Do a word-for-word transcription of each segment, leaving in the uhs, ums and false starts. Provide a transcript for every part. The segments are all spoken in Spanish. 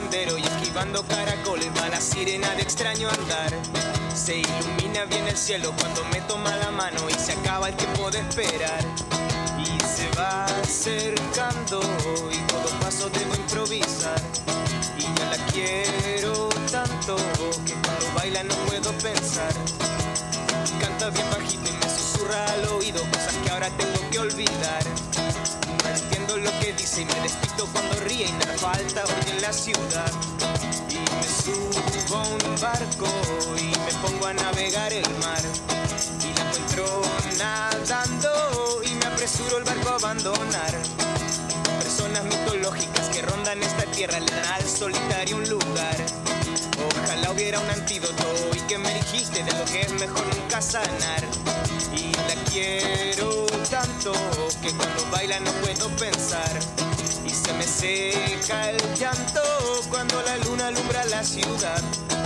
sendero y esquivando caracoles va la sirena de extraño andar. Se ilumina bien el cielo cuando me toma la mano y se acaba el tiempo de esperar. Y se va acercando y todo paso debo improvisar. Y ya la quiero tanto que cuando baila no puedo pensar. Canta bien bajito y me susurra al oído cosas que ahora tengo que olvidar. No entiendo lo que dice y me despisto cuando ríe y nada falta hoy en la ciudad. Y me subo a un barco y me pongo a navegar el mar. Y la encuentro nadando y me apresuro el barco a abandonar. Personas mitológicas que rondan esta tierra le dan al solitario un lugar. Ojalá hubiera un antídoto y que me dijiste de lo que es mejor nunca sanar. Y la quiero tanto que cuando baila no puedo pensar. Y se me seca el llanto cuando la luna alumbra la ciudad.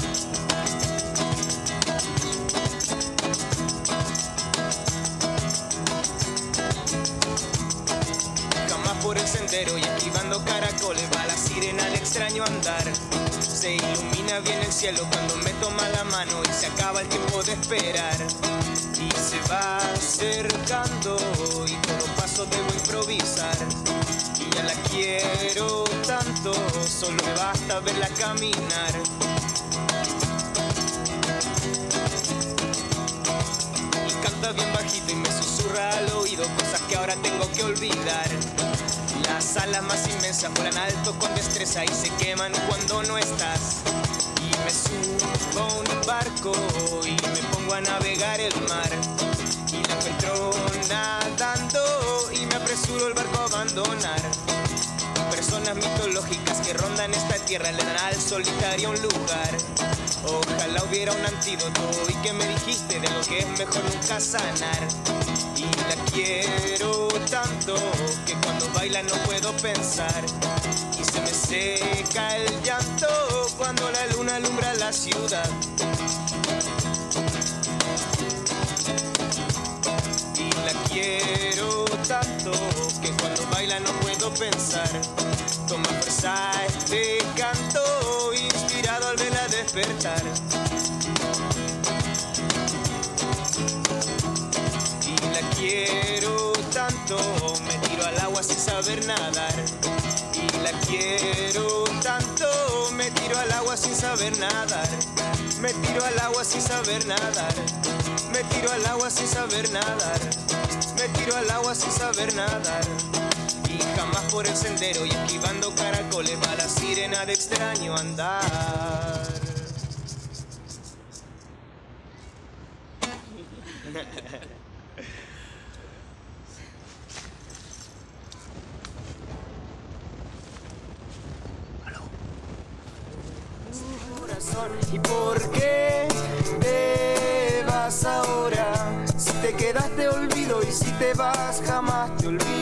Por el sendero y esquivando caracoles va la sirena de extraño andar. Se ilumina bien el cielo cuando me toma la mano y se acaba el tiempo de esperar. Y se va acercando y todo paso debo improvisar. Y ya la quiero tanto, solo me basta verla caminar. Y canta bien bajito y me susurra al oído cosas que ahora tengo que olvidar. Las alas más inmensas vuelan alto con destreza y se queman cuando no estás. Y me subo a un barco y me pongo a navegar el mar. Y la encuentro nadando y me apresuro el barco a abandonar. Personas mitológicas que rondan esta tierra le dan al solitario un lugar. Ojalá hubiera un antídoto y que me dijiste de lo que es mejor nunca sanar. Y la quiero tanto que cuando baila no puedo pensar. Y se me seca el llanto cuando la luna alumbra la ciudad. Y la quiero tanto que cuando baila no puedo pensar. Toma fuerza este canto inspirado al verla despertar. Y la quiero tanto, me tiro al agua sin saber nadar. Y la quiero tanto, me tiro al agua sin saber nadar. Me tiro al agua sin saber nadar. Me tiro al agua sin saber nadar. Me tiro al agua sin saber nadar. Y jamás por el sendero y esquivando caracoles va la sirena de extraño andar. ¿Y por qué te vas ahora? Si te quedas te olvido y si te vas jamás te olvido.